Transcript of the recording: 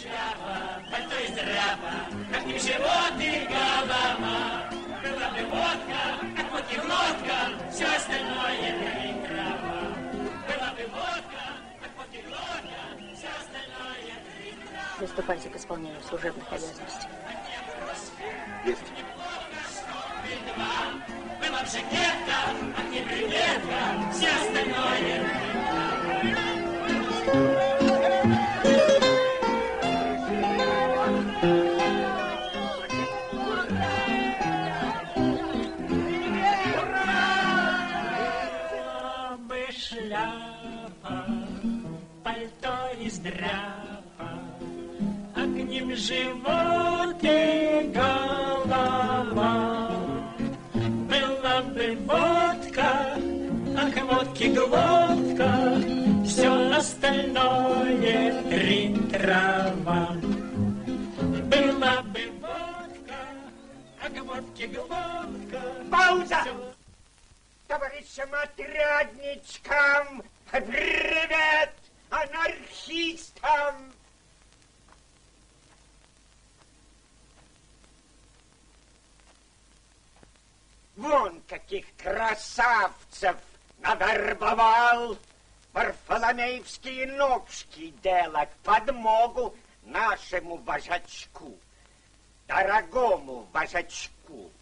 шляпа, пальто из драпа, как не живот и голова. Была бы водка, как водки глотка, все остальное дрянь трава. Была бы водка, как водки глотка, все остальное дрянь трава. Приступайте к исполнению служебных обязанностей. Есть. Была бы жакетка, а не брюнетка, все остальное дрянь трава. Шляпа, пальто из драпа, а к ним живот и голова. Была бы водка, а к водке глотка, все остальное дрянь трава. Была бы водка, а к водке глотка. Пауза! Товарищам отрядничкам привет, анархистам! Вон каких красавцев навербовал Варфоломеевские ножки делать подмогу нашему вожачку, дорогому вожачку.